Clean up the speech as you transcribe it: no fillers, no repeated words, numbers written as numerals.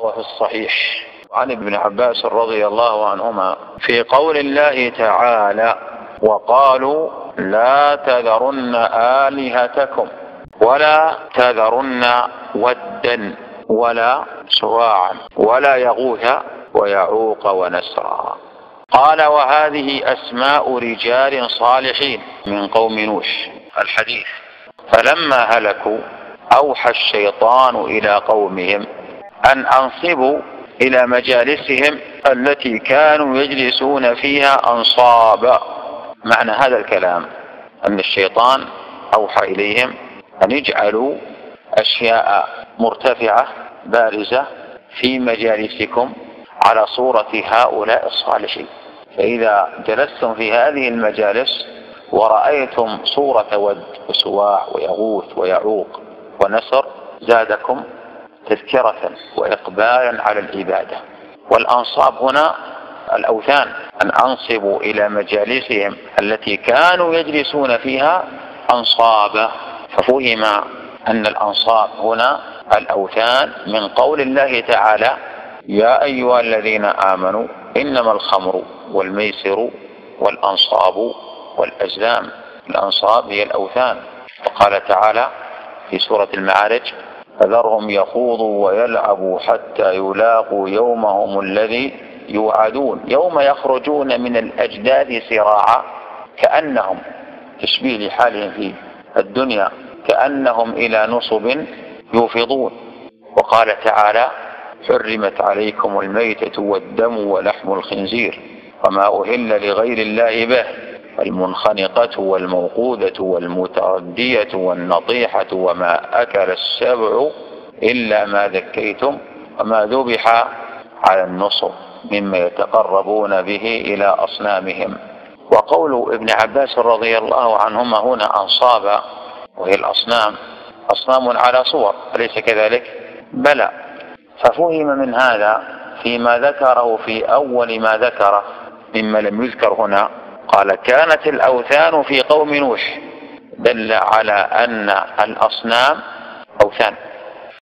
في الصحيح عن ابن عباس رضي الله عنهما في قول الله تعالى: وقالوا لا تذرن آلهتكم ولا تذرن ودا ولا سواعا ولا يغوث ويعوق ونسرا. قال: وهذه أسماء رجال صالحين من قوم نوح. الحديث: فلما هلكوا أوحى الشيطان إلى قومهم أن أنصبوا إلى مجالسهم التي كانوا يجلسون فيها أنصابا. معنى هذا الكلام أن الشيطان أوحى إليهم أن يجعلوا أشياء مرتفعة بارزة في مجالسكم على صورة هؤلاء الصالحين، فإذا جلستم في هذه المجالس ورأيتم صورة ود وسواع ويغوث ويعوق ونسر زادكم تذكرة وإقبالا على العبادة. والأنصاب هنا الأوثان، أن أنصبوا إلى مجالسهم التي كانوا يجلسون فيها أنصابا، ففهم أن الأنصاب هنا الأوثان من قول الله تعالى: يا أيها الذين آمنوا إنما الخمر والميسر والأنصاب والأزلام. الأنصاب هي الأوثان. وقال تعالى في سورة المعارج: فذرهم يخوضوا ويلعبوا حتى يلاقوا يومهم الذي يوعدون يوم يخرجون من الأجداث سراعا كأنهم، تشبيه لحالهم في الدنيا، كأنهم إلى نصب يوفضون. وقال تعالى: حرمت عليكم الميتة والدم ولحم الخنزير وما أهل لغير الله به المنخنقة والموقوذة والمتردية والنطيحة وما أكل السبع إلا ما ذكيتم وما ذبح على النصب مما يتقربون به إلى أصنامهم. وقول ابن عباس رضي الله عنهما هنا أنصابا، وهي الأصنام، أصنام على صور، أليس كذلك؟ بلى. ففهم من هذا فيما ذكره في أول ما ذكره مما لم يذكر هنا، قال: كانت الأوثان في قوم نوح، دل على أن الأصنام أوثان.